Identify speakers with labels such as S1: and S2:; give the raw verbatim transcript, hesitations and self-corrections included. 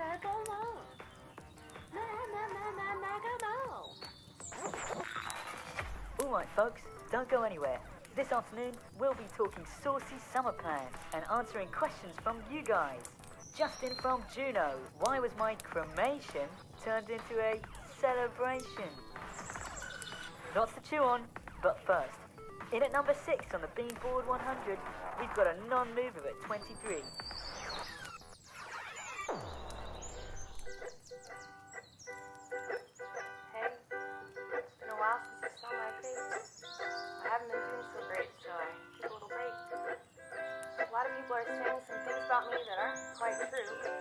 S1: Megalon. Me me me me Megalon.
S2: Alright folks, don't go anywhere. This afternoon we'll be talking saucy summer plans and answering questions from you guys. Justin from Juneau, why was my cremation turned into a celebration? Lots to chew on, but first, in at number six on the Beanboard one hundred, we've got a non-mover at twenty-three.
S3: Hey, it's been a while since I saw my face. I haven't been doing so great, so I took a little break. A lot of people are saying some things about me that aren't quite true.